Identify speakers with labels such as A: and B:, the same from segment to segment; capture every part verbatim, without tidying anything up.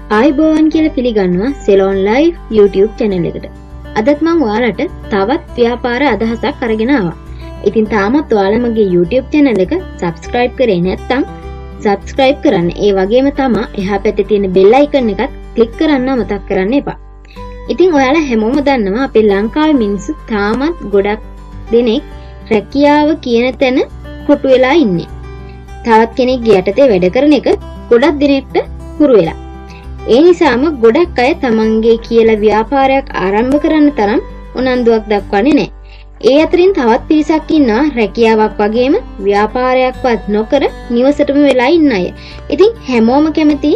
A: ආයිබෝවන් කියලා පිළිගන්නවා සෙලොන් live YouTube channel එකට. අදත් මම ඔයාලට තවත් ව්‍යාපාර අදහසක් අරගෙන ආවා. ඉතින් තාමත් ඔයාලා මගේ YouTube channel එක subscribe කරේ නැත්නම් subscribe කරන්න. ඒ වගේම තමයි එහා පැත්තේ තියෙන bell icon එකත් click කරන්න අමතක කරන්න එපා. ඉතින් ඔයාලා හැමෝම දන්නවා අපේ ලංකාවේ මිනිස්සු තාමත් ගොඩක් දෙනෙක් රැකියාව කියන තැන කොටු වෙලා ඉන්නේ. තවත් කෙනෙක් යටතේ වැඩ කරන එක ගොඩක් දිනෙකට හුරු වෙලා. ඒ නිසාම ගොඩක් අය තමන්ගේ කියලා ව්‍යාපාරයක් ආරම්භ කරන්න තරම් උනන්දුවක් දක්වන්නේ නැහැ. ඒ අතරින් තවත් පිරිසක් ඉන්නවා රැකියාවක් වගේම ව්‍යාපාරයක්වත් නොකර නිවසටම වෙලා ඉන්න අය. ඉතින් හැමෝම කැමති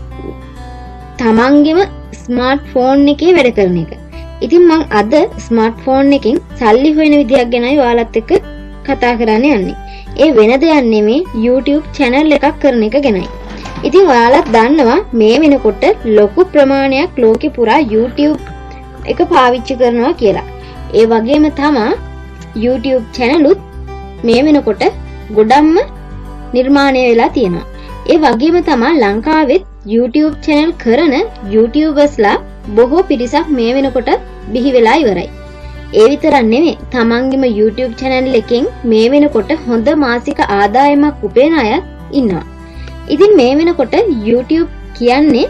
A: තමන්ගේම ස්මාර්ට්ෆෝන් එකේ වැඩ කරන එක. ඉතින් මම අද ස්මාර්ට්ෆෝන් එකෙන් සල්ලි හොයන විදියක් ගැනයි ඔයාලත් එක්ක කතා කරන්න යන්නේ. ඒ වෙන දෙයක් නෙමෙයි YouTube channel එකක් කරන එක ගැනයි. ඉතින් ඔයාලත් දන්නවා මේ වෙනකොට ලොකු ප්‍රමාණයක් ලෝකෙ පුරා YouTube එක පාවිච්චි කරනවා කියලා. ඒ වගේම තමයි YouTube channel උත් මේ වෙනකොට ගොඩක්ම නිර්මාණය වෙලා තියෙනවා. ඒ වගේම තමයි ලංකාවෙත් YouTube channel කරන YouTubersලා බොහෝ පිරිසක් මේ වෙනකොට බිහි වෙලා ඉවරයි. ඒ විතරක් නෙමෙයි තමන්ගේම YouTube channel එකෙන් මේ වෙනකොට හොඳ මාසික ආදායමක් උපයන අය ඉන්නවා. ඉතින් මේ වෙනකොට YouTube කියන්නේ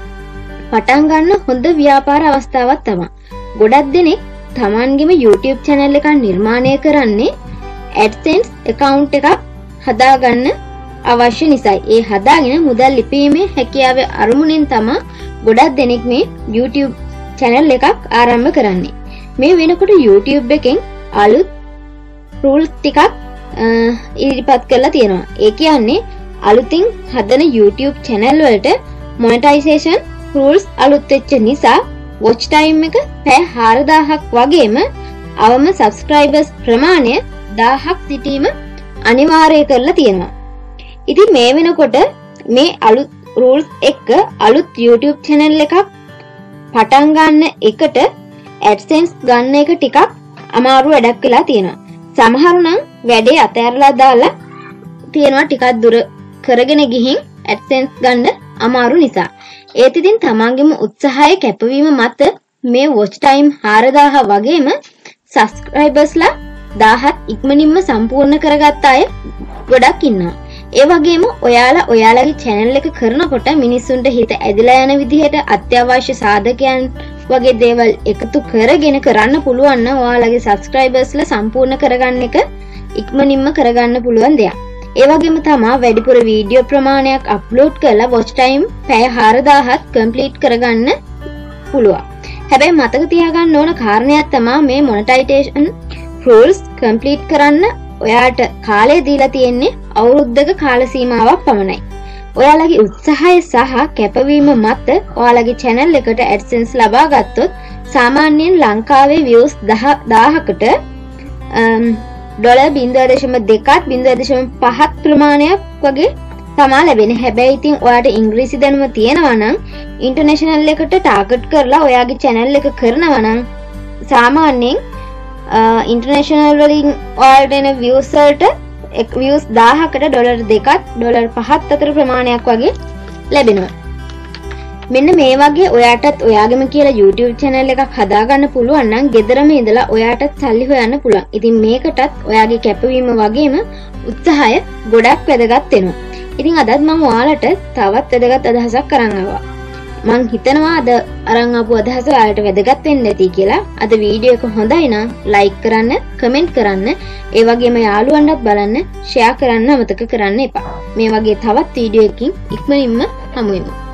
A: පටන් ගන්න හොඳ ව්‍යාපාර අවස්ථාවක් තමයි. ගොඩක් දෙනෙක් තමන්ගේම YouTube channel එකක් නිර්මාණය කරන්නේ AdSense account එකක් හදාගන්න අවශ්‍ය නිසායි. ඒ හදාගෙන මුදල් ලිපීමේ හැකියාවේ අරමුණෙන් තමයි ගොඩක් දෙනෙක් මේ YouTube channel එකක් ආරම්භ කරන්නේ. මේ වෙනකොට YouTube එකෙන් අලුත් rules ටිකක් ඉදිරිපත් කරලා තියෙනවා. ඒ කියන්නේ අලුතින් හදන YouTube channel වලට monetization rules අලුත් වෙච්ච නිසා watch time එක පැය හාරදාහක් වගේම අවම subscribers ප්‍රමාණය දහයක් සිටීම අනිවාර්ය කරලා තියෙනවා. ඉතින් මේ වෙනකොට මේ අලුත් rules එක්ක අලුත් YouTube channel එකක් පටන් ගන්න එකට AdSense ගන්න එක ටිකක් අමාරු වැඩක් වෙලා තියෙනවා. සමහරු නම් වැඩේ අතහැරලා දාලා තියෙනවා ටිකක් දුර කරගෙන ගිහින් AdSense ගන්න අමාරු නිසා. ඒත් ඉතින් තමන්ගේම උත්සාහය කැපවීම මත මේ watch time හාරදාහ වගේම subscribersලා දහයක් ඉක්මනින්ම සම්පූර්ණ කරගත්ත අය ගොඩක් ඉන්නවා. ඒ වගේම ඔයාලා ඔයාලගේ channel එක කරනකොට මිනිස්සුන්ට හිත ඇදලා යන විදිහට අත්‍යවශ්‍ය සාධකයන් වගේ දේවල් එකතු කරගෙන කරන්න පුළුවන් නම් ඔයාලගේ subscribersලා සම්පූර්ණ කරගන්න එක ඉක්මනින්ම කරගන්න පුළුවන් දෙයක්. ඒ වගේම තමයි වැඩිපුර වීඩියෝ ප්‍රමාණයක් අප්ලෝඩ් කරලා watch time පැය හාරදාහක් කම්ප්ලීට් කරගන්න පුළුවන්. හැබැයි මතක තියාගන්න ඕන කාරණයක් තමයි මේ monetization rules කම්ප්ලීට් කරන්න ඔයාට කාලය දීලා තියෙන්නේ අවුරුද්දක කාල සීමාවක් පමණයි. ඔයාලගේ උත්සාහය සහ කැපවීම මත ඔයාලගේ channel එකට AdSense ලබා ගත්තොත් සාමාන්‍යයෙන් ලංකාවේ views දහයකට dollar zero point two zero point five ප්‍රමාණයක් වගේ තමයි ලැබෙන්නේ. හැබැයි ඉතින් ඔයාට ඉංග්‍රීසි දැනුම තියෙනවා නම් ඉන්ටර්නැෂනල් එකට ටාගට් කරලා ඔයාගේ channel එක කරනවා නම් සාමාන්‍යයෙන් ඉන්ටර්නැෂනල් වලින් ඔයාලට එන views වලට views දහයකට ඩොලර් දෙකක් ඩොලර් පහක් අතර ප්‍රමාණයක් වගේ ලැබෙනවා. මෙන්න මේ වගේ ඔයාටත් ඔයාගේම කියලා YouTube channel එකක් හදාගන්න පුළුවන් නම් ගෙදරම ඉඳලා ඔයාටත් සල්ලි හොයන්න පුළුවන්. ඉතින් මේකටත් ඔයාගේ කැපවීම වගේම උත්සාහය ගොඩක් වැදගත් වෙනවා. ඉතින් අදත් මම ඔයාලට තවත් වැදගත් අදහසක් අරන් ආවා. මං හිතනවා අද අරන් ආපු අදහස ඔයාලට වැදගත් වෙන්න ඇති කියලා. අද වීඩියෝ එක හොඳයි නම් like කරන්න, comment කරන්න, ඒ වගේම යාළුවන්ටත් බලන්න, share කරන්න අමතක කරන්න එපා. මේ වගේ තවත් වීඩියෝ එකකින් ඉක්මනින්ම හමු වෙමු.